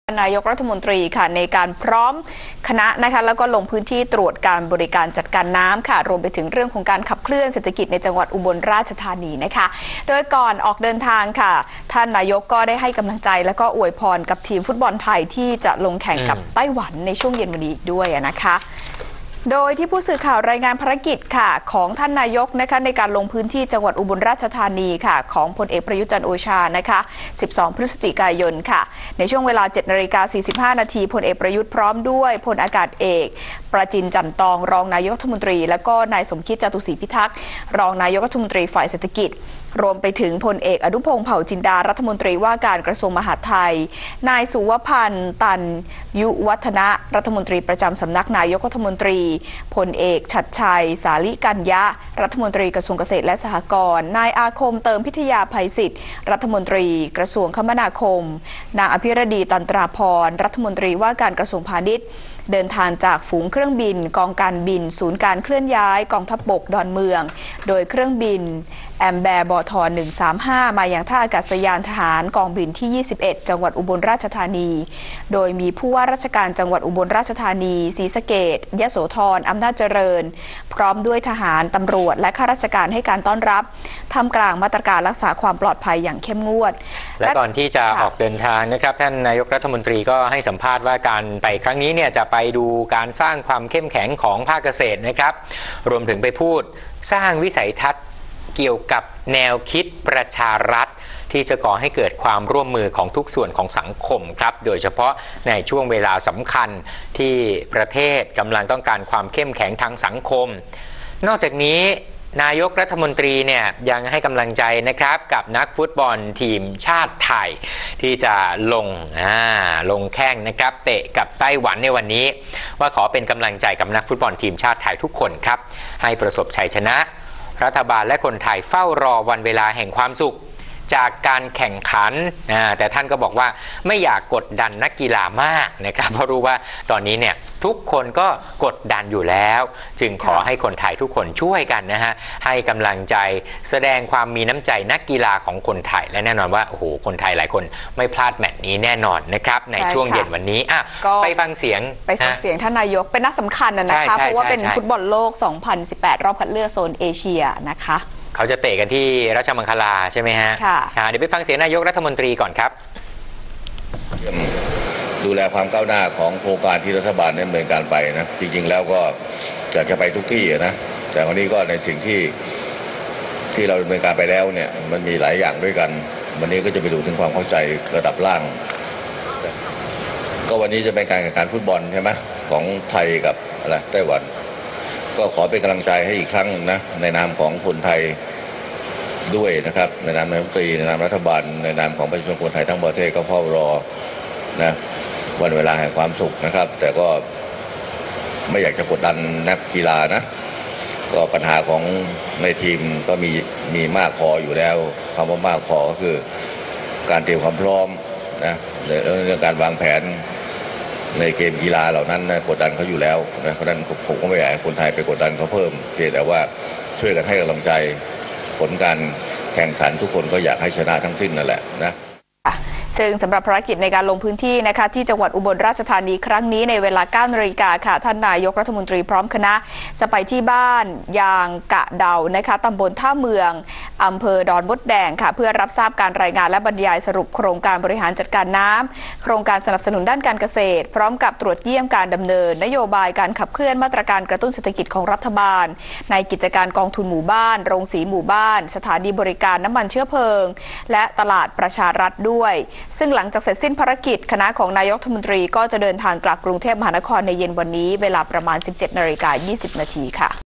นายกรัฐมนตรีค่ะในการพร้อมคณะนะคะแล้วก็ลงพื้นที่ตรวจการบริการจัดการน้ำค่ะรวมไปถึงเรื่องของการขับเคลื่อนเศรษฐกิจในจังหวัดอุบลราชธานีนะคะโดยก่อนออกเดินทางค่ะท่านนายกก็ได้ให้กำลังใจและก็อวยพรกับทีมฟุตบอลไทยที่จะลงแข่งกับไต้หวันในช่วงเย็นวันนี้อีกด้วยนะคะโดยที่ผู้สื่อข่าวรายงานภารกิจค่ะของท่านนายกนะคะในการลงพื้นที่จังหวัดอุบลราชธานีค่ะของพลเอกประยุทธ์จันทร์โอชานะคะ12 พฤศจิกายนค่ะในช่วงเวลา 7:45 น.พลเอกประยุทธ์พร้อมด้วยพลอากาศเอกประจินจันตองรองนายกรัฐมนตรีและก็นายสมคิดจตุศรีพิทักษ์รองนายกรัฐมนตรีฝ่ายเศรษฐกิจรวมไปถึงพลเอกอนุพงษ์เผ่าจินดารัฐมนตรีว่าการกระทรวงมหาดไทยนายสุวพันธ์ตันยุวัฒนะรัฐมนตรีประจำสำนักนายกรัฐมนตรีพลเอกฉัตรชัยสาลิกัญญะรัฐมนตรีกระทรวงเกษตรและสหกรณ์นายอาคมเติมพิทยาภัยศิษย์รัฐมนตรีกระทรวงคมนาคมนางอภิรดีตันตราพรรัฐมนตรีว่าการกระทรวงพาณิชย์เดินทางจากฝูงเครื่องบินกองการบินศูนย์การเคลื่อนย้ายกองทัพบกดอนเมืองโดยเครื่องบินแอมแบร์บท135มายังท่าอากาศยานทหารกองบินที่ 21 จังหวัดอุบลราชธานีโดยมีผู้ว่าราชการจังหวัดอุบลราชธานีศรีสะเกษยโสธรอำนาจเจริญพร้อมด้วยทหารตำรวจและข้าราชการให้การต้อนรับท่ามกลางมาตรการรักษาความปลอดภัยอย่างเข้มงวดและก่อนที่จะออกเดินทางนะครับท่านนายกรัฐมนตรีก็ให้สัมภาษณ์ว่าการไปครั้งนี้เนี่ยจะไปดูการสร้างความเข้มแข็งของภาคเกษตรนะครับรวมถึงไปพูดสร้างวิสัยทัศน์เกี่ยวกับแนวคิดประชารัฐที่จะก่อให้เกิดความร่วมมือของทุกส่วนของสังคมครับโดยเฉพาะในช่วงเวลาสำคัญที่ประเทศกำลังต้องการความเข้มแข็งทางสังคมนอกจากนี้นายกรัฐมนตรีเนี่ยยังให้กำลังใจนะครับกับนักฟุตบอลทีมชาติไทยที่จะลงแข่งนะครับเตะกับไต้หวันในวันนี้ว่าขอเป็นกำลังใจกับนักฟุตบอลทีมชาติไทยทุกคนครับให้ประสบชัยชนะรัฐบาลและคนไทยเฝ้ารอวันเวลาแห่งความสุขจากการแข่งขันแต่ท่านก็บอกว่าไม่อยากกดดันนักกีฬามากนะครับเพราะรู้ว่าตอนนี้เนี่ยทุกคนก็กดดันอยู่แล้วจึงขอให้คนไทยทุกคนช่วยกันนะฮะให้กำลังใจแสดงความมีน้ำใจนักกีฬาของคนไทยและแน่นอนว่าโอ้โหคนไทยหลายคนไม่พลาดแมตช์นี้แน่นอนนะครับในช่วงเย็นวันนี้ไปฟังเสียงท่านนายกเป็นนัดสำคัญนะคะเพราะว่าเป็นฟุตบอลโลก 2018 รอบคัดเลือกโซนเอเชียนะคะเขาจะเตะกันที่ราชมังคลาใช่ไหมฮะเดี๋ยวไปฟังเสียงนายกรัฐมนตรีก่อนครับดูแลความก้าวหน้าของโครงการที่รัฐบาลดำเนินการไปนะจริงๆแล้วก็จะไปทุกที่นะแต่วันนี้ก็ในสิ่งที่เราดำเนินการไปแล้วเนี่ยมันมีหลายอย่างด้วยกันวันนี้ก็จะไปดูถึงความเข้าใจระดับล่างก็วันนี้จะเป็นการแข่งขันฟุตบอลใช่ไหมของไทยกับไต้หวันก็ขอเป็นกำลังใจให้อีกครั้งนะในนามของคนไทยด้วยนะครับในนามนายกรัฐมนตรีในนามรัฐบาลในนามของประชาชนคนไทยทั้งประเทศก็เฝ้ารอนะวันเวลาแห่งความสุขนะครับแต่ก็ไม่อยากจะกดดันนักกีฬานะก็ปัญหาของในทีมก็มีมากพออยู่แล้วคำว่ามากพอก็คือการเตรียมความพร้อมนะเรื่องการวางแผนในเกมกีฬาเหล่านั้นนะกดดันเขาอยู่แล้วนะเพราะฉะนั้นผมก็ไม่อยากให้คนไทยไปกดดันเขาเพิ่มเพียงแต่ว่าช่วยกันให้กำลังใจผลการแข่งขันทุกคนก็อยากให้ชนะทั้งสิ้นนั่นแหละนะซึ่งสำหรับภารกิจในการลงพื้นที่นะคะที่จังหวัดอุบลราชธานีครั้งนี้ในเวลา 9 นาฬิกาค่ะท่านนายกรัฐมนตรีพร้อมคณะจะไปที่บ้านยางกะเดานะคะตำบลท่าเมืองอำเภอดอนมดแดงค่ะเพื่อรับทราบการรายงานและบรรยายสรุปโครงการบริหารจัดการน้ำโครงการสนับสนุนด้านการเกษตรพร้อมกับตรวจเยี่ยมการดำเนินนโยบายการขับเคลื่อนมาตรการกระตุ้นเศรษฐกิจของรัฐบาลในกิจการกองทุนหมู่บ้านโรงสีหมู่บ้านสถานีบริการน้ำมันเชื้อเพลิงและตลาดประชารัฐด้วยซึ่งหลังจากเสร็จสิ้นภารกิจคณะของนายกรัฐมนตรีก็จะเดินทางกลับกรุงเทพมหานครในเย็นวันนี้เวลาประมาณ 17:20 น.ค่ะ